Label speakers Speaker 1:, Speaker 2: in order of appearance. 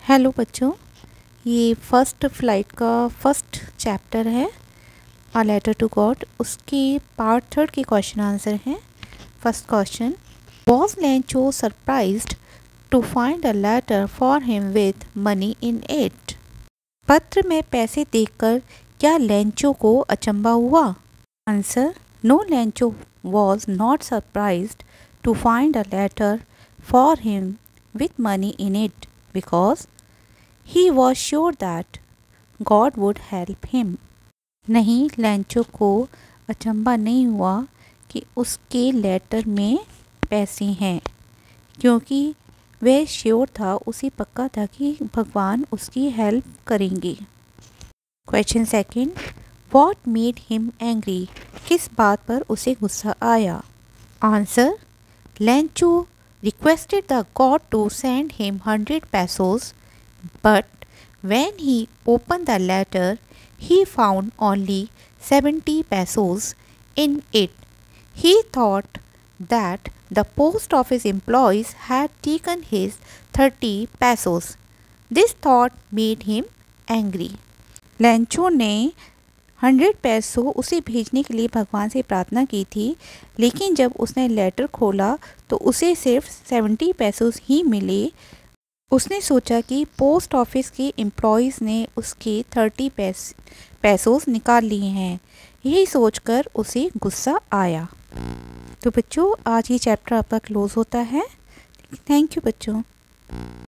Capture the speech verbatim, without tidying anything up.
Speaker 1: Hello बच्चों, ये first flight का फर्स्ट चैप्टर है अ लेटर टू गॉड। उसके पार्ट थर्ड के क्वेश्चन आंसर हैं। First question, was Lencho surprised to find a letter for him with money in it. पत्र में पैसे देखकर क्या लेंचो को अचंभा हुआ? Answer, no, Lencho was not surprised to find a letter for him with money in it because he was sure that God would help him. नहीं, Lencho को अचंभा नहीं हुआ कि उसके लेटर में पैसे हैं, क्योंकि वह श्योर था, उसे पक्का था कि भगवान उसकी हेल्प करेंगे। Question second, what made him angry. किस बात पर उसे गुस्सा आया? Answer, Lencho requested the god to send him one hundred pesos, but when he opened the letter, he found only seventy pesos in it. He thought that the post office employees had taken his thirty pesos. This thought made him angry. Lencho ने hundred पैसों उसे भेजने के लिए भगवान से प्रार्थना की थी, लेकिन जब उसने लेटर खोला तो उसे सिर्फ सेवेंटी पैसों ही मिले। उसने सोचा कि पोस्ट ऑफिस के एम्प्लॉयज़ ने उसके थर्टी पैस पैसों निकाल लिए हैं। यही सोचकर उसे गुस्सा आया। तो बच्चों, आज ये चैप्टर आपका क्लोज होता है। थैंक यू बच्चों।